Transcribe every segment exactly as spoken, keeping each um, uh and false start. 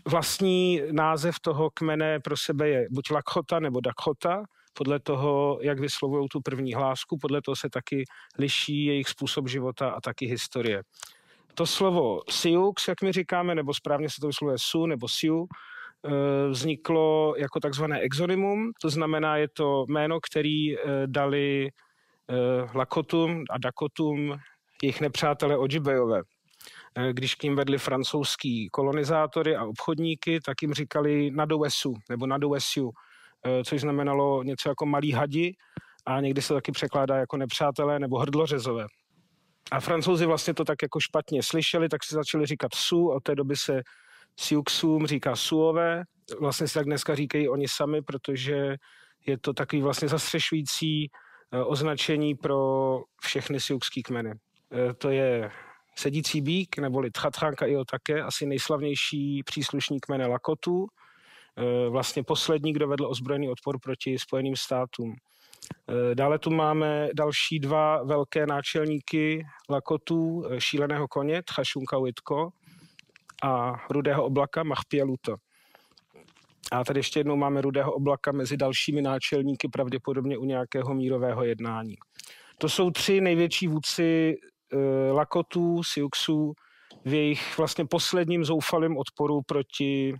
Vlastní název toho kmene pro sebe je buď Lakota nebo Dakota, podle toho, jak vyslovují tu první hlásku, podle toho se taky liší jejich způsob života a taky historie. To slovo Sioux, jak my říkáme, nebo správně se to vyslovuje Sioux nebo Sioux, vzniklo jako takzvané exonymum, to znamená, je to jméno, který dali Lakotům a Dakotům jejich nepřátelé Ojibejové. Když k ním vedli francouzský kolonizátory a obchodníky, tak jim říkali Nadouesu nebo Nadouesiu, což znamenalo něco jako malí hadi a někdy se taky překládá jako nepřátelé nebo hrdlořezové. A Francouzi vlastně to tak jako špatně slyšeli, tak si začali říkat Sioux, od té doby se Siouxům říká Siouxové, vlastně si tak dneska říkají oni sami, protože je to takový vlastně zastřešující označení pro všechny siouxský kmeny. To je sedící býk, neboli Tchatchanka i také, asi nejslavnější příslušník kmene Lakotů, vlastně poslední, kdo vedl ozbrojený odpor proti Spojeným státům. Dále tu máme další dva velké náčelníky Lakotů, šíleného koně, Tchashunka-Witko a rudého oblaka Machpieluto. A tady ještě jednou máme rudého oblaka mezi dalšími náčelníky, pravděpodobně u nějakého mírového jednání. To jsou tři největší vůdci uh, Lakotů, Siouxů v jejich vlastně posledním zoufalém odporu proti,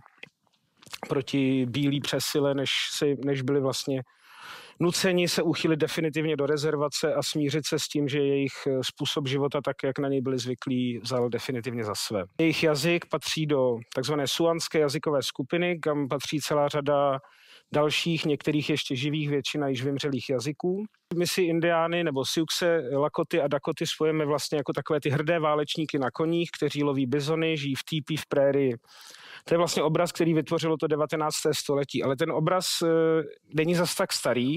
proti bílý přesile, než, si, než byli vlastně nuceni se uchylit definitivně do rezervace a smířit se s tím, že jejich způsob života, tak jak na něj byli zvyklí, vzal definitivně za své. Jejich jazyk patří do takzvané suanské jazykové skupiny, kam patří celá řada dalších, některých ještě živých, většina již vymřelých jazyků. My si Indiány nebo Siouxe, Lakoty a Dakoty spojíme vlastně jako takové ty hrdé válečníky na koních, kteří loví bizony, žijí v týpí v prérii. To je vlastně obraz, který vytvořilo to devatenácté století, ale ten obraz e, není zas tak starý,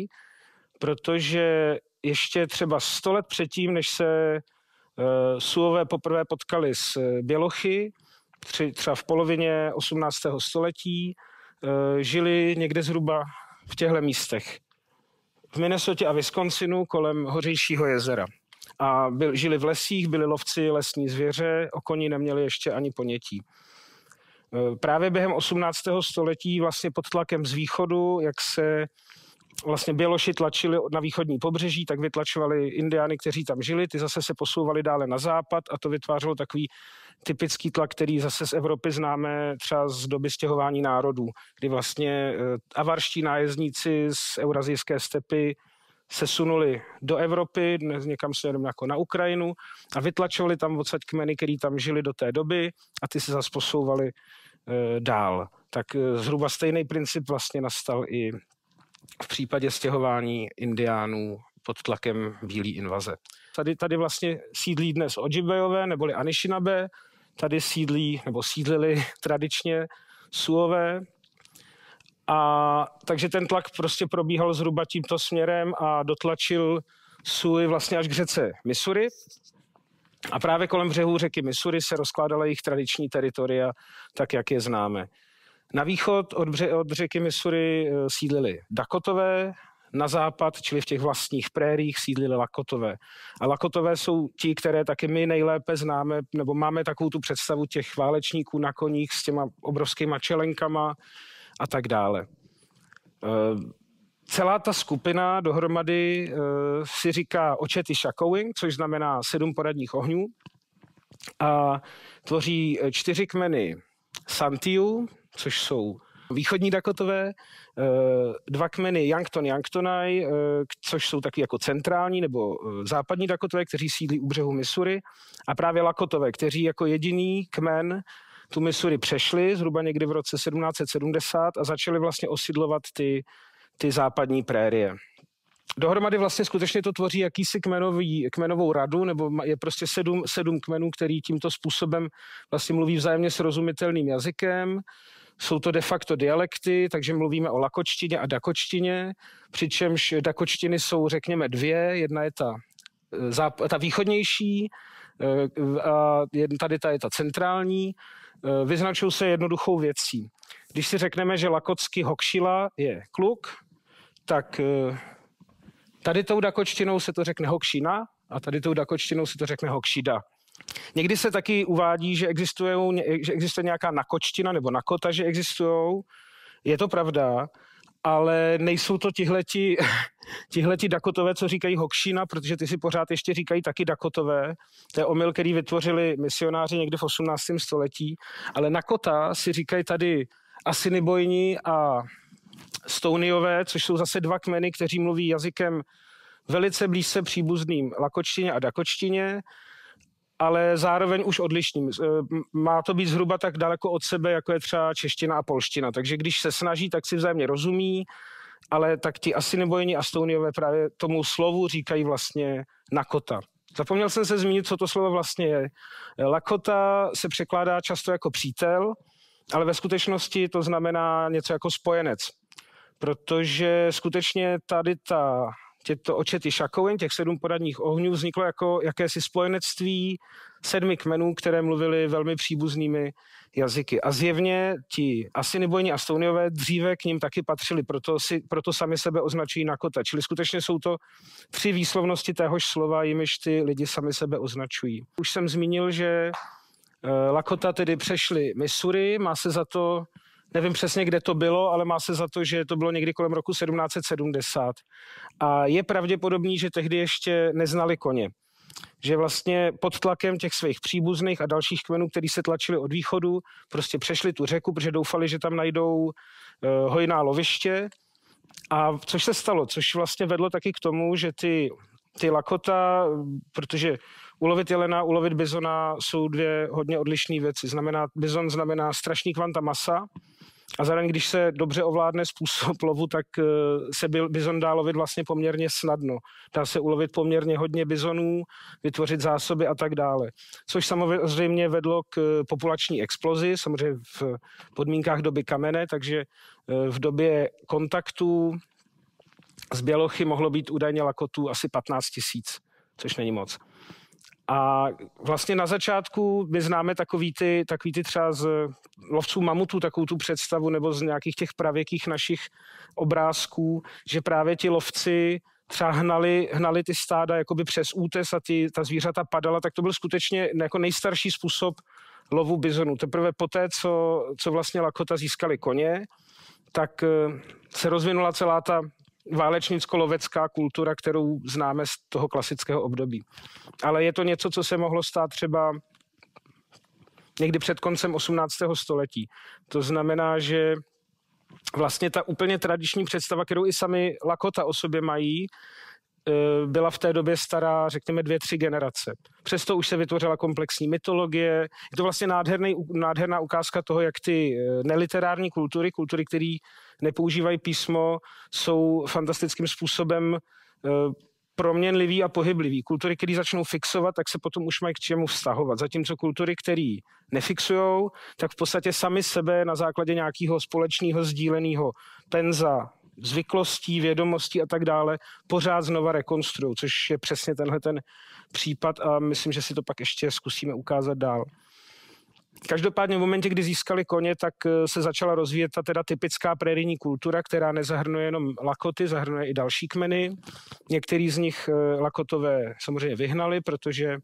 protože ještě třeba sto let předtím, než se e, Siouxové poprvé potkali s Bělochy, tři, třeba v polovině osmnáctého století, e, žili někde zhruba v těchto místech. V Minnesotě a Wisconsinu kolem Hořejšího jezera. A byl, žili v lesích, byli lovci lesní zvěře, o koni neměli ještě ani ponětí. Právě během osmnáctého století vlastně pod tlakem z východu, jak se vlastně Běloši tlačili na východní pobřeží, tak vytlačovali Indiány, kteří tam žili, ty zase se posouvali dále na západ a to vytvářelo takový typický tlak, který zase z Evropy známe třeba z doby stěhování národů, kdy vlastně avarští nájezdníci z eurazijské stepy se sunuli do Evropy, dnes někam směrem jako na Ukrajinu a vytlačovali tam odsaď kmeny, který tam žili do té doby a ty se zase posouvali e, dál. Tak e, zhruba stejný princip vlastně nastal i v případě stěhování Indiánů pod tlakem bílé invaze. Tady, tady vlastně sídlí dnes Ojibejové neboli Anishinaabe, tady sídlí nebo sídlili tradičně Siouxové. A takže ten tlak prostě probíhal zhruba tímto směrem a dotlačil Sioux vlastně až k řece Missouri. A právě kolem břehů řeky Missouri se rozkládala jejich tradiční teritoria, tak jak je známe. Na východ od, bře- od řeky Missouri sídlili Dakotové, na západ, čili v těch vlastních prériích, sídlili Lakotové. A Lakotové jsou ti, které taky my nejlépe známe, nebo máme takovou tu představu těch válečníků na koních s těma obrovskýma čelenkama a tak dále. Celá ta skupina dohromady si říká Ochety Shakowing, což znamená sedm poradních ohňů a tvoří čtyři kmeny Santiu, což jsou východní Dakotové, dva kmeny Yankton Yanktonai, což jsou taky jako centrální nebo západní Dakotové, kteří sídlí u břehu Missouri, a právě Lakotové, kteří jako jediný kmen tu Missouri přešli zhruba někdy v roce sedmnáct set sedmdesát a začali vlastně osidlovat ty, ty západní prérie. Dohromady vlastně skutečně to tvoří jakýsi kmenový, kmenovou radu, nebo je prostě sedm, sedm kmenů, který tímto způsobem vlastně mluví vzájemně srozumitelným jazykem. Jsou to de facto dialekty, takže mluvíme o lakočtině a dakočtině, přičemž dakočtiny jsou, řekněme, dvě. Jedna je ta, ta východnější, a tady ta je ta centrální. Vyznačují se jednoduchou věcí. Když si řekneme, že lakotsky hokšila je kluk, tak tady tou dakočtinou se to řekne hokšina a tady tou dakočtinou se to řekne hokšida. Někdy se taky uvádí, že, že existuje nějaká nakočtina nebo nakota, že existují. Je to pravda, ale nejsou to tihleti, tihleti Dakotové, co říkají Hokšina, protože ty si pořád ještě říkají taky Dakotové. To je omyl, který vytvořili misionáři někdy v osmnáctém století. Ale Nakota si říkají tady Assiniboini a Stoniové, což jsou zase dva kmeny, kteří mluví jazykem velice blízce příbuzným lakočtině a dakočtině, ale zároveň už odlišným. Má to být zhruba tak daleko od sebe, jako je třeba čeština a polština. Takže když se snaží, tak si vzájemně rozumí, ale tak ti Assiniboini a Stoniové právě tomu slovu říkají vlastně Nakota. Zapomněl jsem se zmínit, co to slovo vlastně je. Lakota se překládá často jako přítel, ale ve skutečnosti to znamená něco jako spojenec. Protože skutečně tady ta, těto očety Šakoin, těch sedm poradních ohňů, vzniklo jako jakési spojenectví sedmi kmenů, které mluvily velmi příbuznými jazyky. A zjevně ti Assiniboini a Stoniové dříve k ním taky patřili, proto, si, proto sami sebe označují Nakota. Čili skutečně jsou to tři výslovnosti téhož slova, jimiž ty lidi sami sebe označují. Už jsem zmínil, že Lakota tedy přešli Missouri, má se za to, nevím přesně, kde to bylo, ale má se za to, že to bylo někdy kolem roku sedmnáct set sedmdesát. A je pravděpodobný, že tehdy ještě neznali koně. Že vlastně pod tlakem těch svých příbuzných a dalších kmenů, který se tlačili od východu, prostě přešli tu řeku, protože doufali, že tam najdou uh, hojná loviště. A což se stalo, což vlastně vedlo taky k tomu, že ty, ty Lakota, protože ulovit jelena, ulovit bizona jsou dvě hodně odlišné věci. Znamená, bizon znamená strašný kvanta masa a zároveň, když se dobře ovládne způsob lovu, tak se bizon dá lovit vlastně poměrně snadno. Dá se ulovit poměrně hodně bizonů, vytvořit zásoby a tak dále. Což samozřejmě vedlo k populační explozi, samozřejmě v podmínkách doby kamene, takže v době kontaktu z bělochy mohlo být údajně Lakotů asi patnáct tisíc, což není moc. A vlastně na začátku my známe takový ty, takový ty třeba z lovců mamutů, takovou tu představu, nebo z nějakých těch pravěkých našich obrázků, že právě ti lovci třeba hnali, hnali ty stáda jakoby přes útes a ty, ta zvířata padala, tak to byl skutečně jako nejstarší způsob lovu bizonů. Teprve poté, co, co vlastně Lakota získali koně, tak se rozvinula celá ta válečnicko-lovecká kultura, kterou známe z toho klasického období. Ale je to něco, co se mohlo stát třeba někdy před koncem osmnáctého století. To znamená, že vlastně ta úplně tradiční představa, kterou i sami Lakota o sobě mají, byla v té době stará, řekněme, dvě, tři generace. Přesto už se vytvořila komplexní mytologie. Je to vlastně nádherný, nádherná ukázka toho, jak ty neliterární kultury, kultury, které nepoužívají písmo, jsou fantastickým způsobem proměnlivý a pohyblivý. Kultury, které začnou fixovat, tak se potom už mají k čemu vztahovat. Zatímco kultury, které nefixujou, tak v podstatě sami sebe na základě nějakého společného sdíleného penza, zvyklostí, vědomostí a tak dále, pořád znova rekonstruují, což je přesně tenhle ten případ a myslím, že si to pak ještě zkusíme ukázat dál. Každopádně v momentě, kdy získali koně, tak se začala rozvíjet ta teda typická prérijní kultura, která nezahrnuje jenom Lakoty, zahrnuje i další kmeny. Některý z nich Lakotové samozřejmě vyhnali, protože,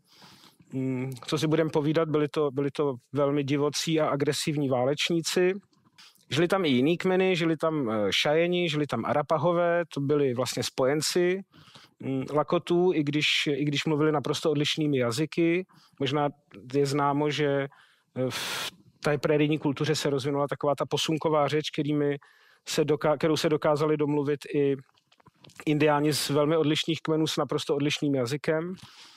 co si budeme povídat, byli to, byli to velmi divocí a agresivní válečníci. Žili tam i jiný kmeny, žili tam Šajeni, žili tam Arapahové, to byli vlastně spojenci Lakotů, i když, i když mluvili naprosto odlišnými jazyky. Možná je známo, že v té prérijní kultuře se rozvinula taková ta posunková řeč, kterými se doká- kterou se dokázali domluvit i indiáni z velmi odlišných kmenů s naprosto odlišným jazykem.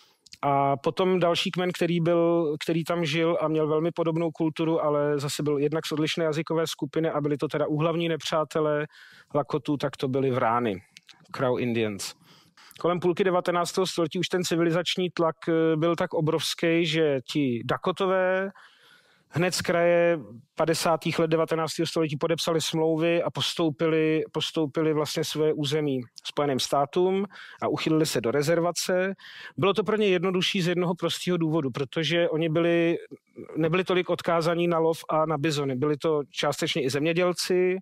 A potom další kmen, který, byl, který tam žil a měl velmi podobnou kulturu, ale zase byl jednak z odlišné jazykové skupiny a byli to teda úhlavní nepřátelé Lakotů, tak to byli Vrány, Crow Indians. Kolem půlky devatenáctého století už ten civilizační tlak byl tak obrovský, že ti Dakotové hned z kraje padesátých let devatenáctého století podepsali smlouvy a postoupili, postoupili vlastně své území Spojeným státům a uchylili se do rezervace. Bylo to pro ně jednodušší z jednoho prostého důvodu, protože oni byli, nebyli tolik odkázaní na lov a na bizony. Byli to částečně i zemědělci,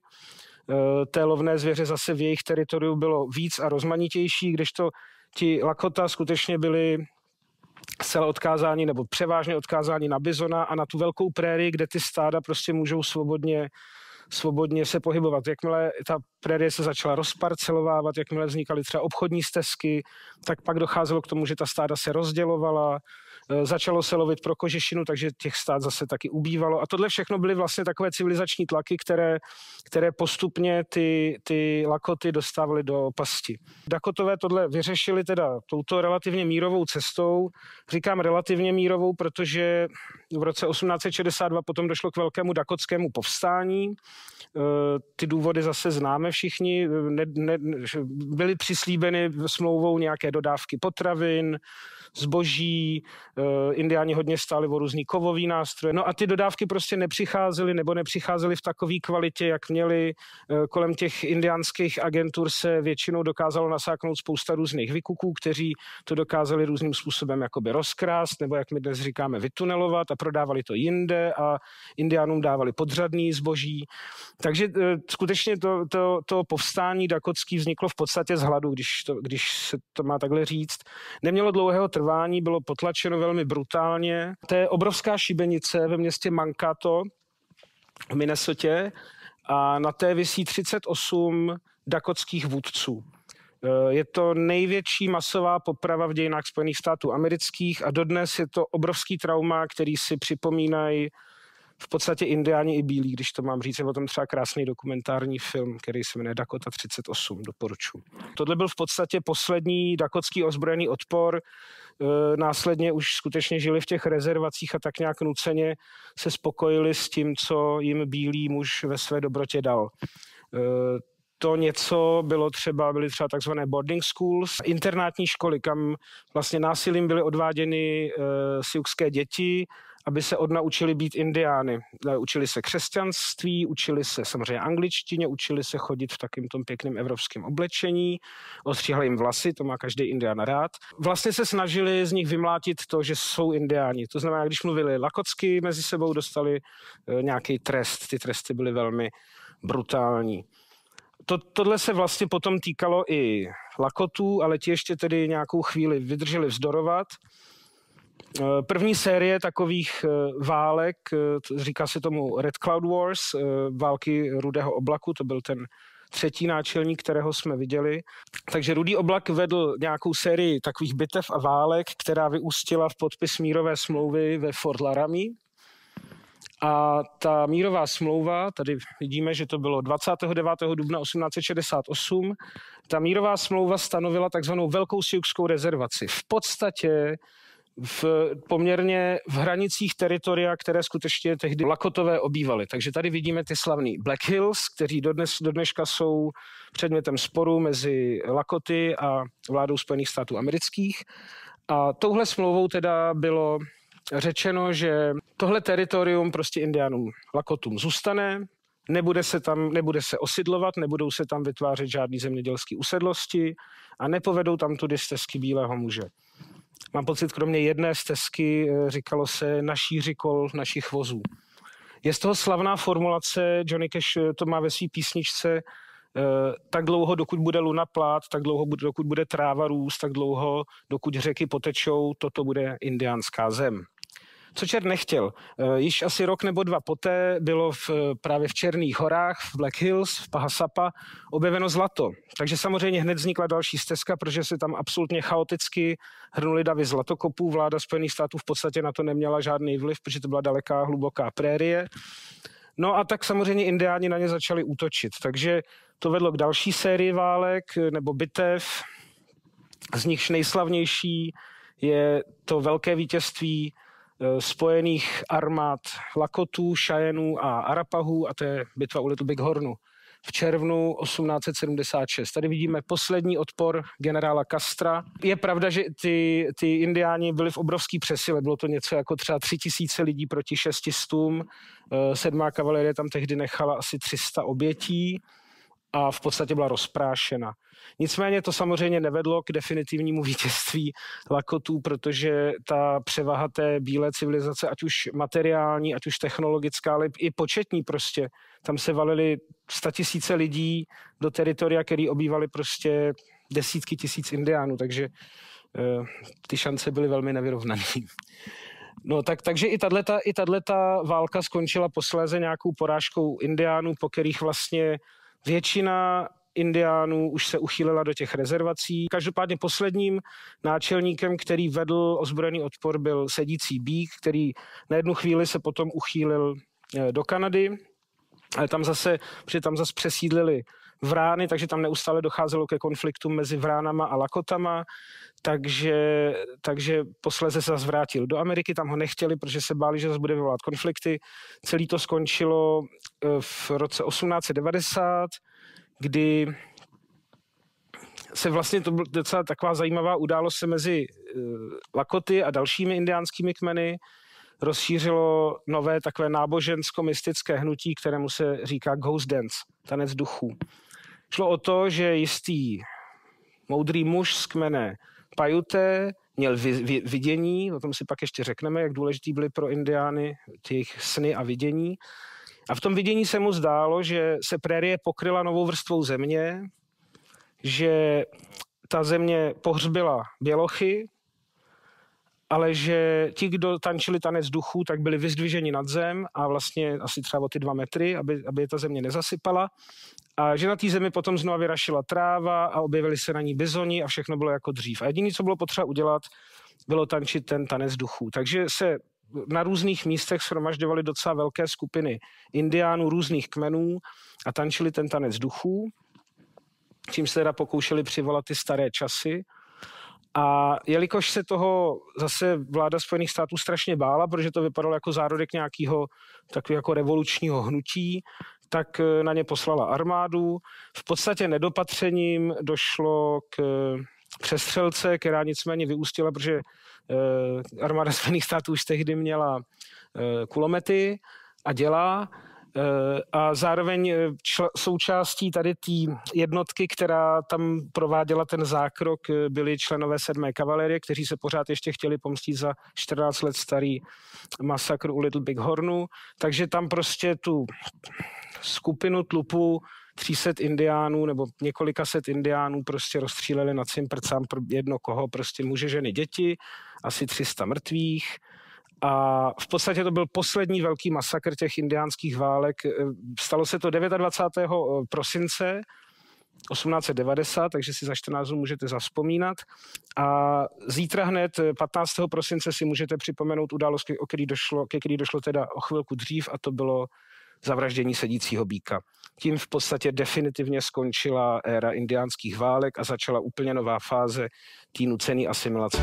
té lovné zvěře zase v jejich teritoriu bylo víc a rozmanitější, kdežto ti Lakota skutečně byli zcela odkázání nebo převážně odkázání na bizona a na tu velkou prérii, kde ty stáda prostě můžou svobodně, svobodně se pohybovat. Jakmile ta prérie se začala rozparcelovávat, jakmile vznikaly třeba obchodní stezky, tak pak docházelo k tomu, že ta stáda se rozdělovala, začalo se lovit pro kožešinu, takže těch stád zase taky ubývalo. A tohle všechno byly vlastně takové civilizační tlaky, které, které postupně ty, ty Lakoty dostávaly do pasti. Dakotové tohle vyřešili teda touto relativně mírovou cestou. Říkám relativně mírovou, protože v roce osmnáct set šedesát dva potom došlo k velkému dakotskému povstání. Ty důvody zase známe všichni. Ne, ne, byly přislíbeny smlouvou nějaké dodávky potravin, zboží, indiáni hodně stáli o různý kovový nástroje. No a ty dodávky prostě nepřicházely nebo nepřicházely v takové kvalitě, jak měly. Kolem těch indiánských agentur se většinou dokázalo nasáknout spousta různých vykuků, kteří to dokázali různým způsobem jakoby rozkrást, nebo jak my dnes říkáme vytunelovat a prodávali to jinde a indiánům dávali podřadný zboží. Takže skutečně to, to, to povstání dakotský vzniklo v podstatě z hladu, když, to, když se to má takhle říct. Nemělo dlouhého trvání, bylo potlačeno velmi brutálně. To je obrovská šibenice ve městě Mankato v Minnesotě a na té visí třicet osm dakotských vůdců. Je to největší masová poprava v dějinách Spojených států amerických a dodnes je to obrovský trauma, který si připomínají v podstatě indiáni i bílí, když to mám říct, je o tom třeba krásný dokumentární film, který se jmenuje Dakota třicet osm, doporučuji. Tohle byl v podstatě poslední dakotský ozbrojený odpor, e, následně už skutečně žili v těch rezervacích a tak nějak nuceně se spokojili s tím, co jim bílý muž ve své dobrotě dal. E, To něco bylo třeba, byly třeba takzvané boarding schools, internátní školy, kam vlastně násilím byly odváděny e, siouxské děti, aby se odnaučili být indiány. Učili se křesťanství, učili se samozřejmě angličtině, učili se chodit v takým tom pěkným evropském oblečení, ostříhali jim vlasy, to má každý indián rád. Vlastně se snažili z nich vymlátit to, že jsou indiáni. To znamená, když mluvili lakotsky mezi sebou, dostali e, nějaký trest. Ty tresty byly velmi brutální. To, tohle se vlastně potom týkalo i Lakotů, ale ti ještě tedy nějakou chvíli vydrželi vzdorovat. První série takových válek, říká se tomu Red Cloud Wars, války Rudého oblaku, to byl ten třetí náčelník, kterého jsme viděli. Takže Rudý oblak vedl nějakou sérii takových bitev a válek, která vyústila v podpis mírové smlouvy ve Fort Laramie. A ta mírová smlouva, tady vidíme, že to bylo dvacátého devátého dubna osmnáct set šedesát osm, ta mírová smlouva stanovila takzvanou velkou siouxskou rezervaci. V podstatě v poměrně v hranicích teritoria, které skutečně tehdy Lakotové obývali. Takže tady vidíme ty slavný Black Hills, kteří dodnes, do dneška jsou předmětem sporu mezi Lakoty a vládou Spojených států amerických. A touhle smlouvou teda bylo řečeno, že tohle teritorium prostě indiánům, Lakotům zůstane, nebude se tam, nebude se osidlovat, nebudou se tam vytvářet žádný zemědělský usedlosti a nepovedou tam tudy stezky bílého muže. Mám pocit, kromě jedné stezky říkalo se naší řikol našich vozů. Je z toho slavná formulace, Johnny Cash to má ve své písničce, tak dlouho, dokud bude luna plát, tak dlouho, dokud bude tráva růst, tak dlouho, dokud řeky potečou, toto bude indiánská zem. Co čert nechtěl. Již asi rok nebo dva poté bylo v, právě v Černých horách, v Black Hills, v Pahasapa, objeveno zlato. Takže samozřejmě hned vznikla další stezka, protože se tam absolutně chaoticky hrnuli davy zlatokopů. Vláda Spojených států v podstatě na to neměla žádný vliv, protože to byla daleká, hluboká prérie. No a tak samozřejmě indiáni na ně začali útočit. Takže to vedlo k další sérii válek nebo bitev. Z nichž nejslavnější je to velké vítězství spojených armád Lakotů, Cheyenů a Arapahů a to je bitva u Little Big Hornu v červnu osmnáct set sedmdesát šest. Tady vidíme poslední odpor generála Castra. Je pravda, že ty, ty indiáni byli v obrovský přesile. Bylo to něco jako třeba tři tisíce lidí proti šesti stům. Sedmá kavalerie tam tehdy nechala asi tři sta obětí a v podstatě byla rozprášena. Nicméně to samozřejmě nevedlo k definitivnímu vítězství Lakotů, protože ta převaha té bílé civilizace, ať už materiální, ať už technologická, ale i početní prostě, tam se valily statisíce lidí do teritoria, který obývali prostě desítky tisíc indiánů, takže ty šance byly velmi nevyrovnané. No tak, takže i tato, i tato válka skončila posléze nějakou porážkou indiánů, po kterých vlastně většina indiánů už se uchýlila do těch rezervací. Každopádně posledním náčelníkem, který vedl ozbrojený odpor, byl sedící býk, který na jednu chvíli se potom uchýlil do Kanady, ale tam zase, protože tam zase přesídlili Vrány, takže tam neustále docházelo ke konfliktům mezi Vránama a Lakotama, takže, takže posléze se zase vrátil do Ameriky, tam ho nechtěli, protože se báli, že zase bude vyvolat konflikty. Celé to skončilo v roce osmnáct set devadesát, kdy se vlastně, to byla docela taková zajímavá událost, se mezi Lakoty a dalšími indiánskými kmeny rozšířilo nové takové nábožensko-mystické hnutí, kterému se říká Ghost Dance, tanec duchů. Šlo o to, že jistý moudrý muž z kmene Paiute měl vidění, o tom si pak ještě řekneme, jak důležitý byly pro Indiány těch sny a vidění. A v tom vidění se mu zdálo, že se prérie pokryla novou vrstvou země, že ta země pohřbila bělochy, ale že ti, kdo tančili tanec duchů, tak byli vyzdviženi nad zem a vlastně asi třeba o ty dva metry, aby, aby je ta země nezasypala. A že na té zemi potom znovu vyrašila tráva a objevili se na ní bizoni a všechno bylo jako dřív. A jediné, co bylo potřeba udělat, bylo tančit ten tanec duchů. Takže se na různých místech shromažďovaly docela velké skupiny indiánů, různých kmenů a tančili ten tanec duchů, čím se teda pokoušeli přivolat ty staré časy. A jelikož se toho zase vláda Spojených států strašně bála, protože to vypadalo jako zárodek nějakého takového jako revolučního hnutí, tak na ně poslala armádu. V podstatě nedopatřením došlo k přestřelce, která nicméně vyústila, protože armáda Spojených států už tehdy měla kulomety a děla. A zároveň čl- součástí tady té jednotky, která tam prováděla ten zákrok, byli členové sedmé kavalerie, kteří se pořád ještě chtěli pomstit za čtrnáct let starý masakr u Little Big Hornu. Takže tam prostě tu skupinu tlupu tří set indiánů nebo několika set indiánů prostě rozstříleli na cimprcám jedno koho, prostě muže, ženy, děti, asi tři sta mrtvých. A v podstatě to byl poslední velký masakr těch indiánských válek. Stalo se to dvacátého devátého prosince osmnáct set devadesát, takže si za čtrnáct dnů můžete zavzpomínat. A zítra hned patnáctého prosince si můžete připomenout událost, o který došlo, ke který došlo teda o chvilku dřív, a to bylo zavraždění sedícího býka. Tím v podstatě definitivně skončila éra indiánských válek a začala úplně nová fáze té nucené asimilace.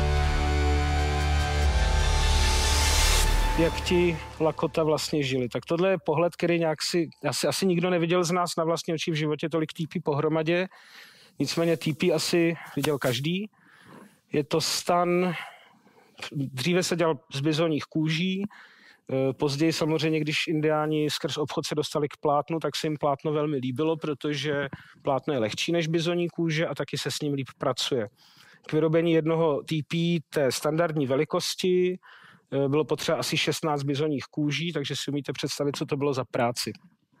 Jak ti Lakota vlastně žili. Tak tohle je pohled, který nějak si, asi, asi nikdo neviděl z nás na vlastní oči v životě tolik týpí pohromadě. Nicméně týpí asi viděl každý. Je to stan, dříve se dělal z bizoních kůží, později samozřejmě, když indiáni skrz obchod se dostali k plátnu, tak se jim plátno velmi líbilo, protože plátno je lehčí než bizoní kůže a taky se s ním líp pracuje. K vyrobení jednoho týpí té standardní velikosti bylo potřeba asi šestnáct bizoních kůží, takže si umíte představit, co to bylo za práci.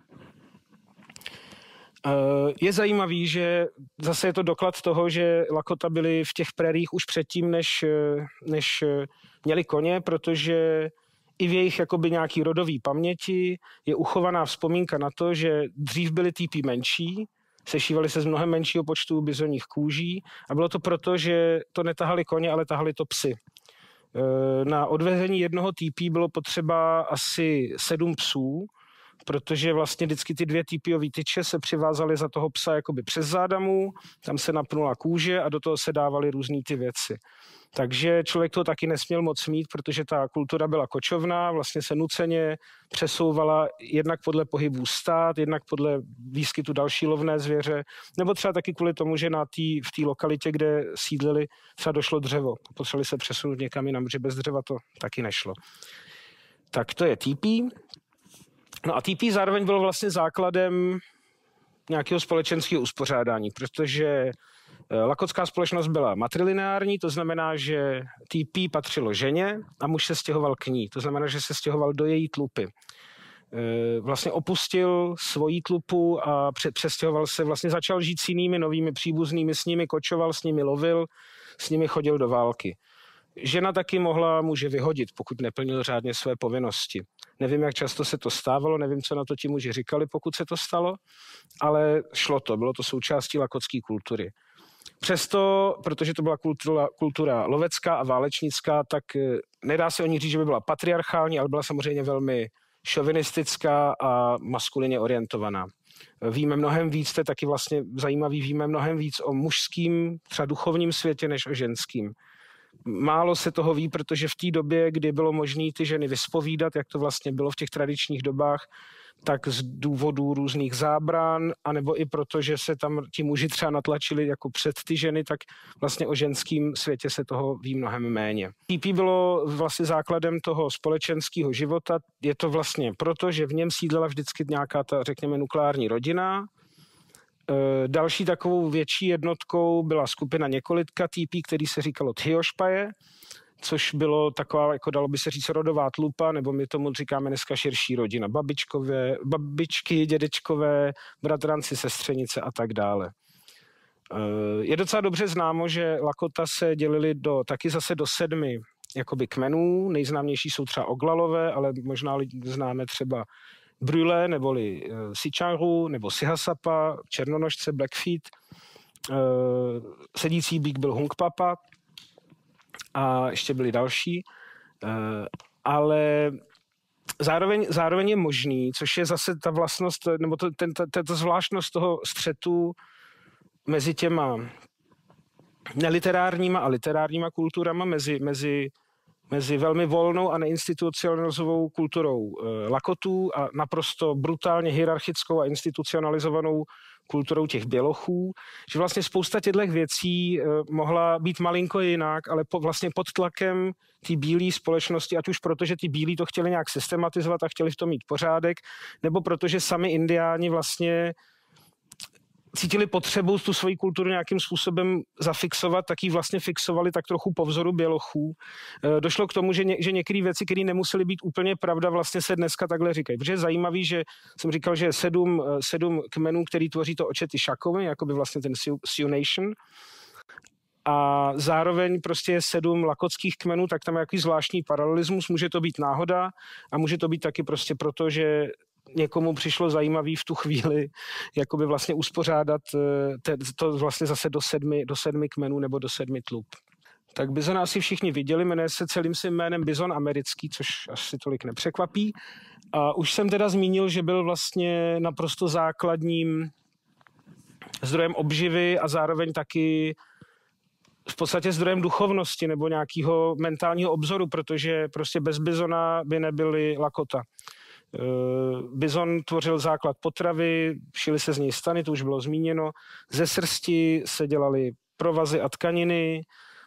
Je zajímavý, že zase je to doklad toho, že Lakota byli v těch prérích už předtím, než, než měli koně, protože i v jejich jakoby nějaký rodový paměti je uchovaná vzpomínka na to, že dřív byly týpí menší, sešívali se z mnohem menšího počtu bizoních kůží a bylo to proto, že to netahali koně, ale tahali to psy. Na odvezení jednoho týpí bylo potřeba asi sedm psů, protože vlastně vždycky ty dvě týpíové tyče se přivázaly za toho psa jakoby přes zádamu, tam se napnula kůže a do toho se dávaly různé ty věci. Takže člověk to taky nesměl moc mít, protože ta kultura byla kočovná, vlastně se nuceně přesouvala jednak podle pohybů stát, jednak podle výskytu další lovné zvěře, nebo třeba taky kvůli tomu, že na tý, v té lokalitě, kde sídlili, třeba došlo dřevo. Potřebovali se přesunout někam jinam, protože bez dřeva to taky nešlo. Tak to je týpí. No a týpí zároveň bylo vlastně základem nějakého společenského uspořádání, protože lakotská společnost byla matrilineární, to znamená, že týpí patřilo ženě a muž se stěhoval k ní, to znamená, že se stěhoval do její tlupy. Vlastně opustil svoji tlupu a přestěhoval se, vlastně začal žít s jinými novými příbuznými, s nimi kočoval, s nimi lovil, s nimi chodil do války. Žena taky mohla muže vyhodit, pokud neplnil řádně své povinnosti. Nevím, jak často se to stávalo, nevím, co na to ti muži říkali, pokud se to stalo, ale šlo to, bylo to součástí lakotské kultury. Přesto, protože to byla kultura, kultura lovecká a válečnická, tak nedá se o ní říct, že by byla patriarchální, ale byla samozřejmě velmi šovinistická a maskulině orientovaná. Víme mnohem víc, to je taky vlastně zajímavý, víme mnohem víc o mužským, třeba duchovním světě, než o ženským. Málo se toho ví, protože v té době, kdy bylo možné ty ženy vyspovídat, jak to vlastně bylo v těch tradičních dobách, tak z důvodů různých zábran, anebo i proto, že se tam ti muži třeba natlačili jako před ty ženy, tak vlastně o ženském světě se toho ví mnohem méně. T P bylo vlastně základem toho společenského života. Je to vlastně proto, že v něm sídlela vždycky nějaká ta, řekněme, nukleární rodina. Další takovou větší jednotkou byla skupina několika T P, který se říkalo Thiošpaje, což bylo taková, jako dalo by se říct, rodová tlupa, nebo my tomu říkáme dneska širší rodina. Babičkové, babičky, dědečkové, bratranci, sestřenice a tak dále. Je docela dobře známo, že Lakota se dělili do, taky zase do sedmi jakoby kmenů. Nejznámější jsou třeba Oglalové, ale možná známe třeba Brule, neboli Sichangu, nebo Sihasapa, Černonožce, Blackfeet. Sedící bík byl Hungpapa a ještě byli další. Ale zároveň, zároveň je možný, což je zase ta vlastnost, nebo to, ten, ta, ta zvláštnost toho střetu mezi těma neliterárníma a literárníma kulturama, mezi, mezi mezi velmi volnou a neinstitucionalizovanou kulturou Lakotů a naprosto brutálně hierarchickou a institucionalizovanou kulturou těch bělochů, že vlastně spousta těchto věcí mohla být malinko jinak, ale po, vlastně pod tlakem té bílé společnosti, ať už proto, že ty bílí to chtěli nějak systematizovat a chtěli v tom mít pořádek, nebo protože sami indiáni vlastně cítili potřebu tu svoji kulturu nějakým způsobem zafixovat, tak ji vlastně fixovali tak trochu po vzoru bělochů. Došlo k tomu, že, ně, že některé věci, které nemusely být úplně pravda, vlastně se dneska takhle říkají. Protože je zajímavý, že jsem říkal, že je sedm, sedm kmenů, který tvoří to očety Šakomy, jako by vlastně ten Sioux Nation. A zároveň prostě je sedm lakotských kmenů, tak tam je jaký zvláštní paralelismus. Může to být náhoda a může to být taky prostě proto, že někomu přišlo zajímavý v tu chvíli jakoby vlastně uspořádat te, to vlastně zase do sedmi, do sedmi kmenů nebo do sedmi tlup. Tak Bizona asi všichni viděli, jmenuje se celým svým jménem Bizon americký, což asi tolik nepřekvapí. A už jsem teda zmínil, že byl vlastně naprosto základním zdrojem obživy a zároveň taky v podstatě zdrojem duchovnosti nebo nějakého mentálního obzoru, protože prostě bez Bizona by nebyly Lakota. Bizon tvořil základ potravy, šily se z něj stany, to už bylo zmíněno. Ze srsti se dělaly provazy a tkaniny,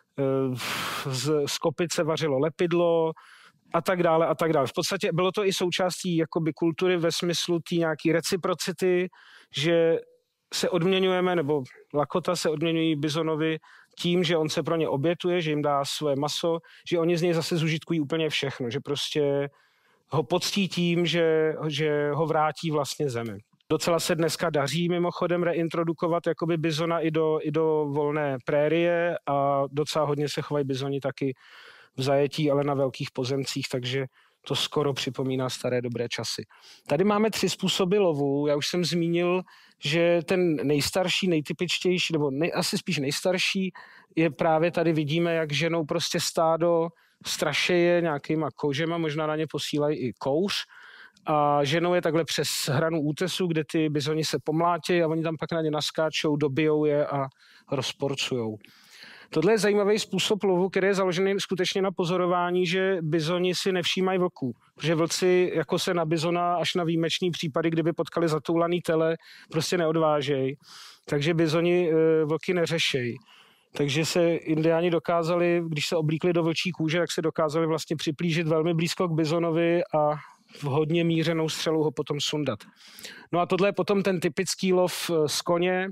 z, z kopice vařilo lepidlo a tak dále a tak dále. V podstatě bylo to i součástí jakoby kultury ve smyslu té nějaký reciprocity, že se odměňujeme, nebo Lakota se odměňují Bizonovi tím, že on se pro ně obětuje, že jim dá svoje maso, že oni z něj zase zužitkují úplně všechno, že prostě ho poctí tím, že, že ho vrátí vlastně zemi. Docela se dneska daří mimochodem reintrodukovat jakoby bizona i do, i do volné prérie a docela hodně se chovají bizoni taky v zajetí, ale na velkých pozemcích, takže to skoro připomíná staré dobré časy. Tady máme tři způsoby lovu. Já už jsem zmínil, že ten nejstarší, nejtypičtější, nebo nej, asi spíš nejstarší, je právě tady vidíme, jak ženou prostě stádo strašeje nějakýma kouřema, možná na ně posílají i kouř a ženou je takhle přes hranu útesu, kde ty bizoni se pomlátí a oni tam pak na ně naskáčou, dobijou je a rozporcujou. Tohle je zajímavý způsob lovu, který je založený skutečně na pozorování, že bizoni si nevšímají vlků. Protože vlci jako se na bizona až na výjimečný případy, kdyby potkali zatoulaný tele, prostě neodvážejí. Takže bizoni e, vlky neřešejí. Takže se indiáni dokázali, když se oblíkli do vlčí kůže, tak se dokázali vlastně připlížit velmi blízko k bizonovi a v hodně mířenou střelou ho potom sundat. No a tohle je potom ten typický lov z koně.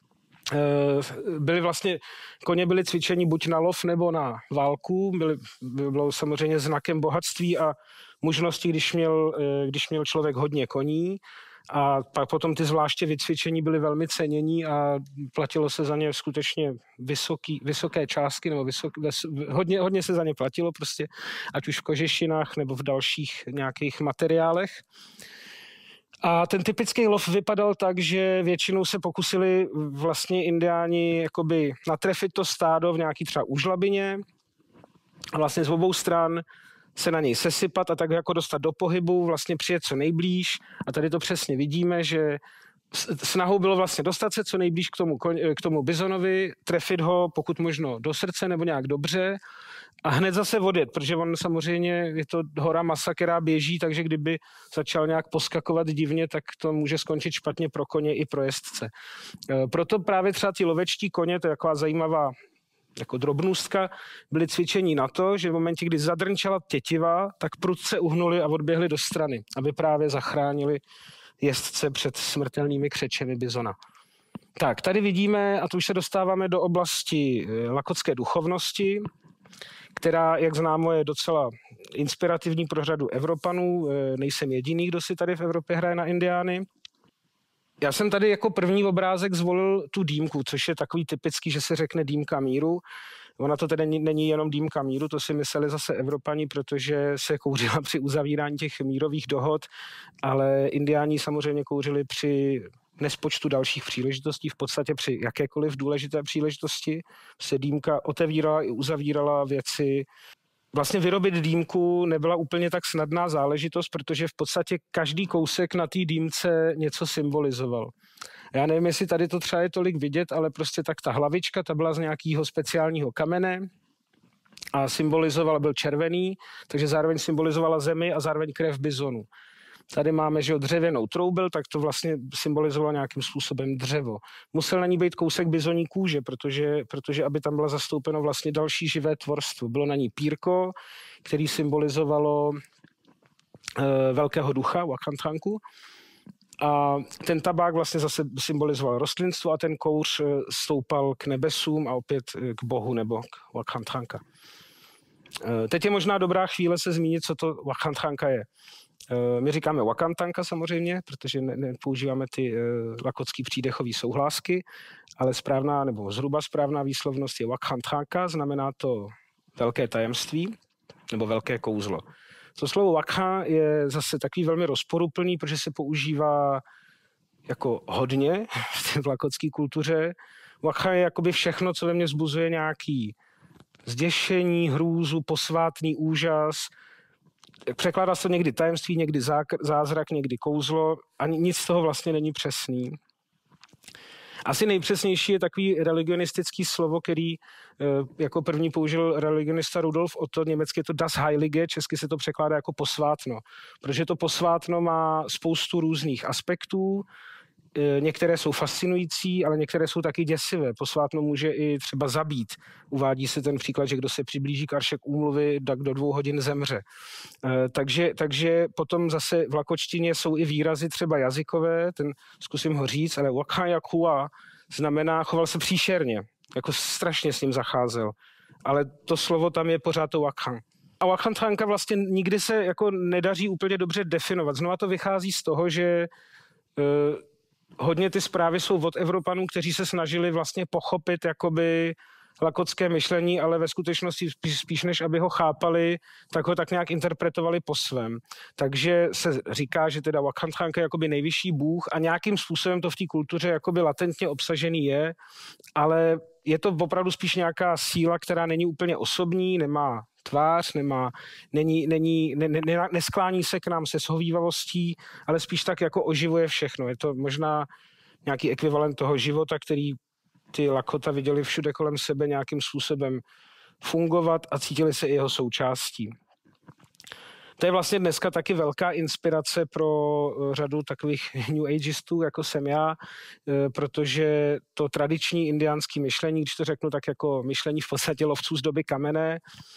Byli vlastně, koně byli cvičeni buď na lov nebo na válku, byly, bylo samozřejmě znakem bohatství a možnosti, když měl, když měl člověk hodně koní. A pak potom ty zvláště vycvičení byly velmi cenění a platilo se za ně skutečně vysoký, vysoké částky, nebo vysok, hodně, hodně se za ně platilo prostě, ať už v kožešinách nebo v dalších nějakých materiálech. A ten typický lov vypadal tak, že většinou se pokusili vlastně indiáni jakoby natrefit to stádo v nějaký třeba úžlabině a vlastně z obou stran se na něj sesypat a tak jako dostat do pohybu, vlastně přijet co nejblíž. A tady to přesně vidíme, že snahou bylo vlastně dostat se co nejblíž k tomu, k tomu bizonovi, trefit ho pokud možno do srdce nebo nějak dobře a hned zase odjet, protože on samozřejmě je to hora masa, která běží, takže kdyby začal nějak poskakovat divně, tak to může skončit špatně pro koně i pro jezdce. Proto právě třeba ti lovečtí koně, to je taková zajímavá jako drobnůstka, byli cvičení na to, že v momentě, kdy zadrnčala tětiva, tak prudce uhnuli a odběhli do strany, aby právě zachránili jezdce před smrtelnými křečemi bizona. Tak, tady vidíme, a tu už se dostáváme do oblasti lakotské duchovnosti, která, jak známo, je docela inspirativní pro řadu Evropanů. Nejsem jediný, kdo si tady v Evropě hraje na indiány. Já jsem tady jako první obrázek zvolil tu dýmku, což je takový typický, že se řekne dýmka míru. Ona to tedy není jenom dýmka míru, to si mysleli zase Evropani, protože se kouřila při uzavírání těch mírových dohod, ale indiáni samozřejmě kouřili při nespočtu dalších příležitostí, v podstatě při jakékoliv důležité příležitosti se dýmka otevírala i uzavírala věci. Vlastně vyrobit dýmku nebyla úplně tak snadná záležitost, protože v podstatě každý kousek na té dýmce něco symbolizoval. Já nevím, jestli tady to třeba je tolik vidět, ale prostě tak ta hlavička, ta byla z nějakého speciálního kamene a symbolizovala, byl červený, takže zároveň symbolizovala zemi a zároveň krev bizonu. Tady máme, že dřevěnou troubel, tak to vlastně symbolizovalo nějakým způsobem dřevo. Musel na ní být kousek bizoní kůže, protože, protože aby tam byla zastoupeno vlastně další živé tvorstvo. Bylo na ní pírko, který symbolizovalo e, velkého ducha, Wakantranku. A ten tabák vlastně zase symbolizoval rostlinstvo a ten kouř stoupal k nebesům a opět k bohu nebo k Wakantranka. E, teď je možná dobrá chvíle se zmínit, co to Wakantranka je. My říkáme Wakantanka samozřejmě, protože nepoužíváme ty lakotský přídechové souhlásky, ale správná nebo zhruba správná výslovnost je Wakantranka, znamená to velké tajemství nebo velké kouzlo. To slovo Wakha je zase takový velmi rozporuplný, protože se používá jako hodně v lakotské kultuře. Wakha je jakoby všechno, co ve mně vzbuzuje nějaký zděšení, hrůzu, posvátný úžas. Překládá se někdy tajemství, někdy zázrak, někdy kouzlo a nic z toho vlastně není přesný. Asi nejpřesnější je takový religionistický slovo, který jako první použil religionista Rudolf Otto, německy je to Das Heilige, česky se to překládá jako posvátno, protože to posvátno má spoustu různých aspektů. Některé jsou fascinující, ale některé jsou taky děsivé. Posvátno může i třeba zabít. Uvádí se ten příklad, že kdo se přiblíží k aršek úmluvy, tak do dvou hodin zemře. Takže, takže potom zase v lakočtině jsou i výrazy třeba jazykové, ten zkusím ho říct, ale wakha yakua znamená choval se příšerně, jako strašně s ním zacházel. Ale to slovo tam je pořád to wakha. A Wakantranka vlastně nikdy se jako nedaří úplně dobře definovat. Znova to vychází z toho, že hodně ty zprávy jsou od Evropanů, kteří se snažili vlastně pochopit jakoby lakotské myšlení, ale ve skutečnosti spíš, spíš než aby ho chápali, tak ho tak nějak interpretovali po svém. Takže se říká, že teda Wakantranka je jakoby nejvyšší bůh a nějakým způsobem to v té kultuře jakoby latentně obsažený je, ale je to opravdu spíš nějaká síla, která není úplně osobní, nemá tvář, nemá, není, není, ne, ne, nesklání se k nám se shovívavostí, ale spíš tak jako oživuje všechno. Je to možná nějaký ekvivalent toho života, který ty Lakota viděli všude kolem sebe nějakým způsobem fungovat a cítili se i jeho součástí. To je vlastně dneska taky velká inspirace pro řadu takových New Ageistů, jako jsem já, protože to tradiční indiánské myšlení, když to řeknu tak jako myšlení v podstatě lovců z doby kamenné,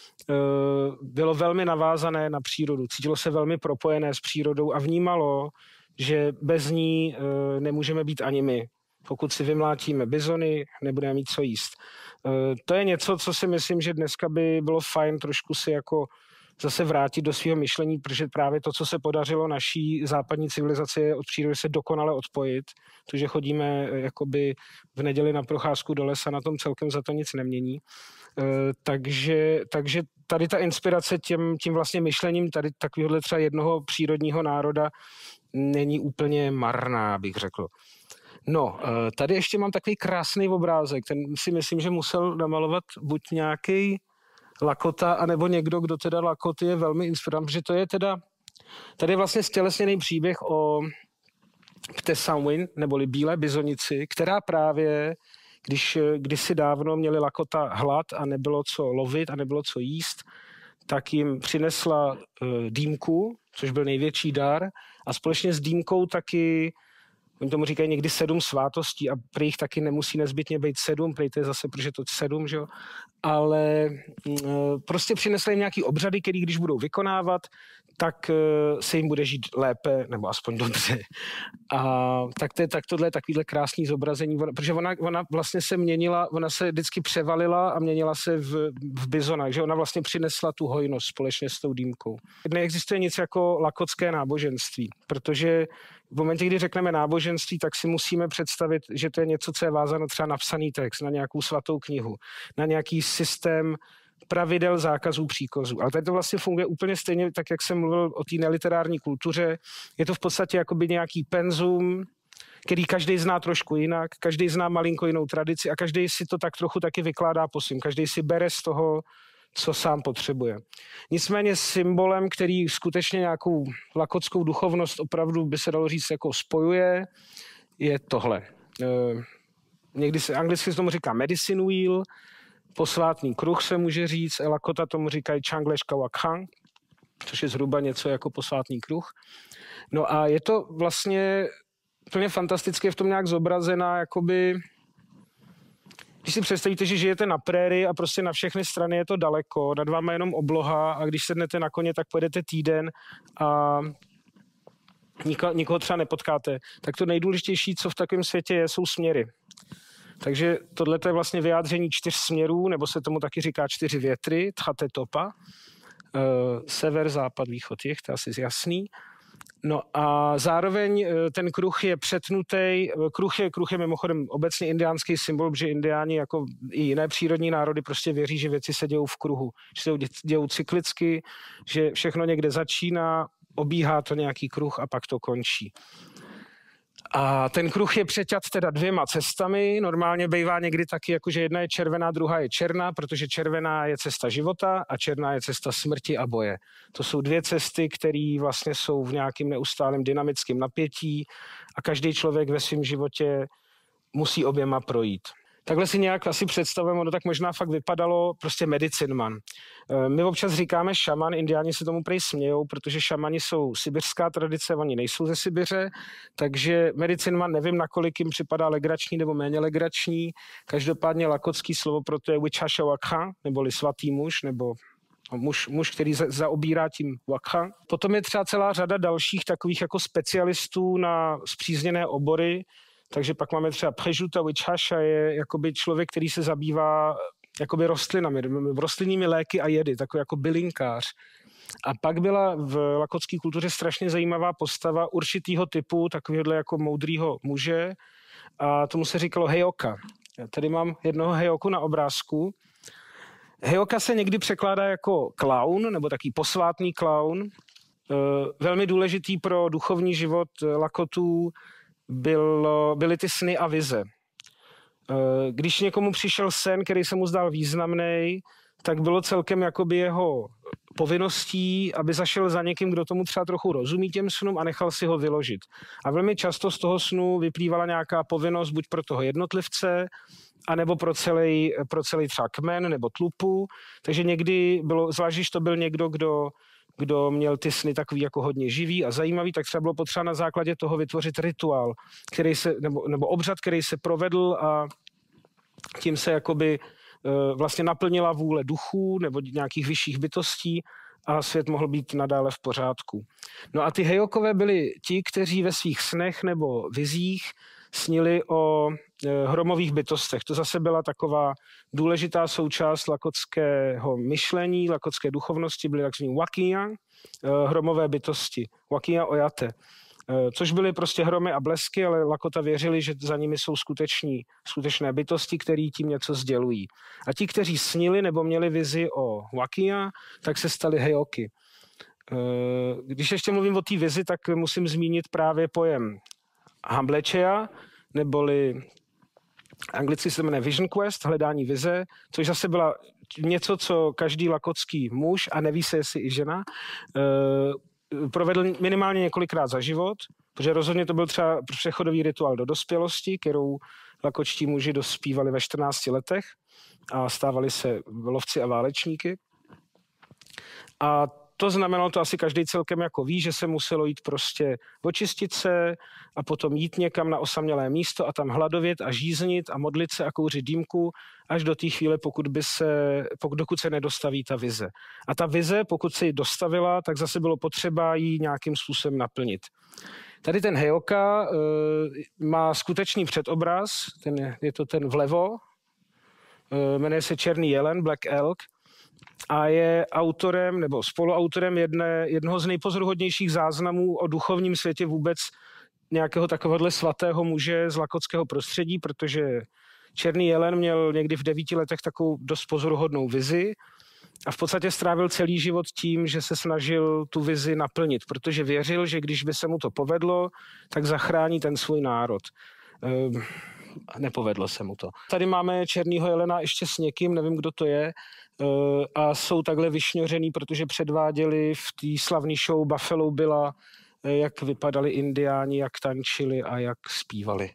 bylo velmi navázané na přírodu. Cítilo se velmi propojené s přírodou a vnímalo, že bez ní nemůžeme být ani my. Pokud si vymlátíme bizony, nebudeme mít co jíst. To je něco, co si myslím, že dneska by bylo fajn trošku si jako zase vrátit do svého myšlení, protože právě to, co se podařilo naší západní civilizaci, je od přírody se dokonale odpojit. To, že chodíme jakoby v neděli na procházku do lesa, na tom celkem za to nic nemění. Takže, takže tady ta inspirace tím, tím vlastně myšlením tady takovéhohle třeba jednoho přírodního národa není úplně marná, bych řekl. No, tady ještě mám takový krásný obrázek, ten si myslím, že musel namalovat buď nějaký Lakota, anebo někdo, kdo teda Lakoty je velmi inspirovaný, protože to je teda, tady je vlastně stělesněný příběh o Ptesamwin, neboli bílé bizonici, která právě, když kdysi dávno měli Lakota hlad a nebylo co lovit a nebylo co jíst, tak jim přinesla uh, dýmku, což byl největší dar, a společně s dýmkou taky, oni tomu říkají někdy sedm svátostí a prý jich taky nemusí nezbytně být sedm, prý to je zase, protože to sedm, že jo, ale uh, prostě přinesli jim nějaký obřady, který když budou vykonávat, tak uh, se jim bude žít lépe, nebo aspoň dobře. A tak, to je, tak tohle je takovýhle krásný zobrazení, protože ona, ona vlastně se měnila, ona se vždycky převalila a měnila se v, v bizonách, že ona vlastně přinesla tu hojnost společně s tou dýmkou. Neexistuje nic jako lakotské náboženství, protože v momentě, kdy řekneme náboženství, tak si musíme představit, že to je něco, co je vázáno třeba na psaný text, na nějakou svatou knihu, na nějaký systém pravidel, zákazů, příkazů. Ale tady to vlastně funguje úplně stejně, tak jak jsem mluvil o té neliterární kultuře. Je to v podstatě jakoby nějaký penzum, který každý zná trošku jinak, každý zná malinko jinou tradici a každý si to tak trochu taky vykládá po svým. Každý si bere z toho, co sám potřebuje. Nicméně symbolem, který skutečně nějakou lakotskou duchovnost opravdu by se dalo říct jako spojuje, je tohle. Někdy se anglicky se tomu říká medicine wheel, posvátný kruh se může říct, Lakota tomu říkají Changleshka Wakhang, což je zhruba něco jako posvátný kruh. No a je to vlastně plně fantasticky v tom nějak zobrazená, jakoby, když si představíte, že žijete na prérii a prostě na všechny strany je to daleko, nad váma jenom obloha a když sednete na koně, tak pojedete týden a nikoho, nikoho třeba nepotkáte, tak to nejdůležitější, co v takovém světě je, jsou směry. Takže tohle je vlastně vyjádření čtyř směrů, nebo se tomu taky říká čtyři větry, tchate topa, uh, sever, západ, východ, jih, to je asi jasný. No a zároveň uh, ten kruh je přetnutý, kruh je, kruh je mimochodem obecně indiánský symbol, protože indiáni jako i jiné přírodní národy prostě věří, že věci se dějou v kruhu, že se dějou cyklicky, že všechno někde začíná, obíhá to nějaký kruh a pak to končí. A ten kruh je přeťat teda dvěma cestami, normálně bývá někdy taky, jakože jedna je červená, druhá je černá, protože červená je cesta života a černá je cesta smrti a boje. To jsou dvě cesty, které vlastně jsou v nějakém neustálém dynamickém napětí a každý člověk ve svém životě musí oběma projít. Takhle si nějak asi představujeme, ono tak možná fakt vypadalo prostě medicine man. My občas říkáme šaman, indiáni se tomu prej smějou, protože šamani jsou sibiřská tradice, oni nejsou ze Sibiře, takže medicine man nevím, nakolik jim připadá legrační nebo méně legrační. Každopádně lakotský slovo pro to je Wichasha Wakha, neboli svatý muž, nebo muž, muž který zaobírá tím Wakha. Potom je třeba celá řada dalších takových jako specialistů na spřízněné obory. Takže pak máme třeba Phejuta Wichasha, je jakoby člověk, který se zabývá jakoby rostlinami, rostlinnými léky a jedy, takový jako bylinkář. A pak byla v lakotské kultuře strašně zajímavá postava určitýho typu, takovýhle jako moudrýho muže, a tomu se říkalo hejoka. Já tady mám jednoho hejoku na obrázku. Hejoka se někdy překládá jako klaun, nebo taký posvátný klaun. Velmi důležitý pro duchovní život Lakotů Bylo, byly ty sny a vize. Když někomu přišel sen, který se mu zdál významný, tak bylo celkem jakoby jeho povinností, aby zašel za někým, kdo tomu třeba trochu rozumí těm snům a nechal si ho vyložit. A velmi často z toho snu vyplývala nějaká povinnost buď pro toho jednotlivce, anebo pro celý, pro celý třeba kmen nebo tlupu. Takže někdy bylo, zvlášť když to byl někdo, kdo kdo měl ty sny takový jako hodně živý a zajímavý, tak třeba bylo potřeba na základě toho vytvořit rituál, který se, nebo, nebo obřad, který se provedl a tím se jakoby uh, vlastně naplnila vůle duchů nebo nějakých vyšších bytostí a svět mohl být nadále v pořádku. No a ty hejokové byli ti, kteří ve svých snech nebo vizích snili o hromových bytostech. To zase byla taková důležitá součást lakotského myšlení, lakotské duchovnosti, byly takzvaný wakia, hromové bytosti, wakia oyate, což byly prostě hromy a blesky, ale Lakota věřili, že za nimi jsou skuteční, skutečné bytosti, které tím něco sdělují. A ti, kteří snili nebo měli vizi o wakia, tak se stali hejoky. Když ještě mluvím o té vizi, tak musím zmínit právě pojem Hamblechea, neboli anglicky se jmenuje Vision Quest, hledání vize, což zase byla něco, co každý lakotský muž, a neví se, jestli i žena, provedl minimálně několikrát za život, protože rozhodně to byl třeba přechodový rituál do dospělosti, kterou lakočtí muži dospívali ve čtrnácti letech a stávali se lovci a válečníky. A to znamenalo, to asi každý celkem jako ví, že se muselo jít prostě očistit se a potom jít někam na osamělé místo a tam hladovět a žíznit a modlit se a kouřit dýmku až do té chvíle, pokud by se, pokud, dokud se nedostaví ta vize. A ta vize, pokud se ji dostavila, tak zase bylo potřeba ji nějakým způsobem naplnit. Tady ten hejoka e, má skutečný předobraz, ten je, je to ten vlevo, e, jmenuje se Černý jelen, Black Elk, a je autorem nebo spoluautorem jedné, jednoho z nejpozoruhodnějších záznamů o duchovním světě vůbec nějakého takovéhle svatého muže z lakotského prostředí, protože Černý jelen měl někdy v devíti letech takovou dost pozoruhodnou vizi a v podstatě strávil celý život tím, že se snažil tu vizi naplnit, protože věřil, že když by se mu to povedlo, tak zachrání ten svůj národ. Ehm, nepovedlo se mu to. Tady máme Černýho jelena ještě s někým, nevím, kdo to je, a jsou takhle vyšňořený, protože předváděli v té slavné show Buffalo Billa, jak vypadali indiáni, jak tančili a jak zpívali.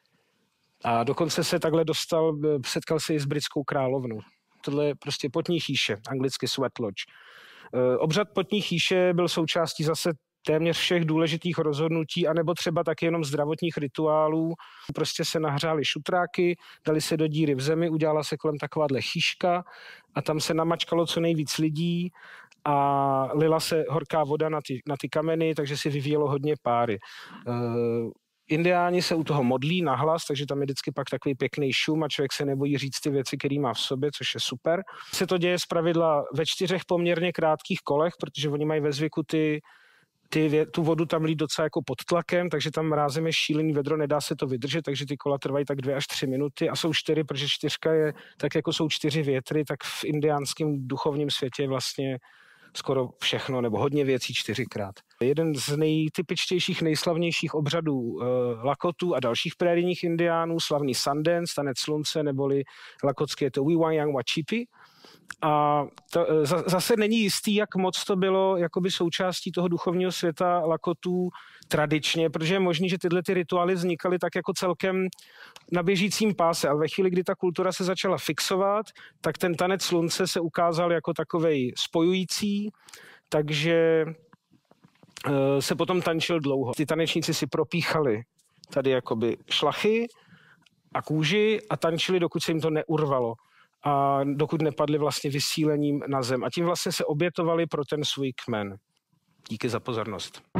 A dokonce se takhle dostal, setkal se i s britskou královnou. Tohle je prostě potní chýše, anglicky sweat lodge. Obřad potní chýše byl součástí zase téměř všech důležitých rozhodnutí, anebo třeba taky jenom zdravotních rituálů. Prostě se nahřály šutráky, dali se do díry v zemi, udělala se kolem takováhle chýška a tam se namačkalo co nejvíc lidí a lila se horká voda na ty, na ty kameny, takže si vyvíjelo hodně páry. Uh, Indiáni se u toho modlí nahlas, takže tam je vždycky pak takový pěkný šum a člověk se nebojí říct ty věci, které má v sobě, což je super. Se to děje zpravidla ve čtyřech poměrně krátkých kolech, protože oni mají ve zvyku ty Ty, tu vodu tam lít docela jako pod tlakem, takže tam mrázem je šílený vedro, nedá se to vydržet, takže ty kola trvají tak dvě až tři minuty a jsou čtyři, protože čtyřka je, tak jako jsou čtyři větry, tak v indiánském duchovním světě je vlastně skoro všechno, nebo hodně věcí čtyřikrát. Jeden z nejtypičtějších, nejslavnějších obřadů uh, Lakotů a dalších prérijních indiánů, slavný Sundance, tanec slunce, neboli lakotské je to Wiyang Wachipi. A to, zase není jistý, jak moc to bylo jakoby součástí toho duchovního světa Lakotů tradičně, protože je možný, že tyhle ty rituály vznikaly tak jako celkem na běžícím páse, ale ve chvíli, kdy ta kultura se začala fixovat, tak ten tanec slunce se ukázal jako takovej spojující, takže se potom tančil dlouho. Ty tanečníci si propíchali tady jakoby šlachy a kůži a tančili, dokud se jim to neurvalo a dokud nepadli vlastně vysílením na zem. A tím vlastně se obětovali pro ten svůj kmen. Díky za pozornost.